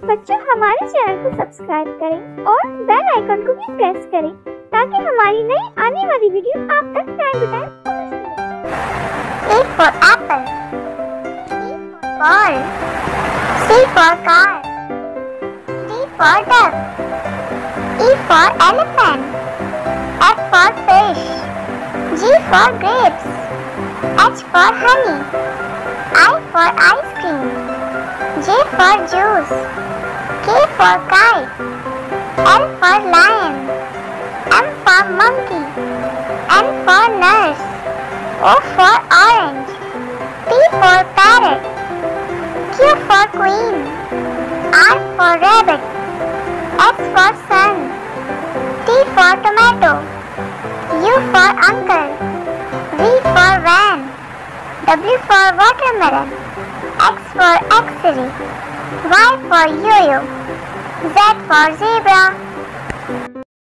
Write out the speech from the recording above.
बच्चों हमारे चैनल को सब्सक्राइब करें और बेल आइकन को भी प्रेस करें ताकि हमारी नई आने वाली वीडियो आप तक टाइम टू टाइम पहुंच सके। A for apple, B for ball, C for car, D for duck, E for elephant, F for fish, G for grapes, H for honey, I for ice cream, J for juice, K for kite, L for lion, M for monkey, N for nurse, O for orange, P for parrot, Q for queen, R for rabbit, S for sun, T for tomato, U for uncle, V for van, W for watermelon, X for X-ray, Y for yo-yo, Z for zebra.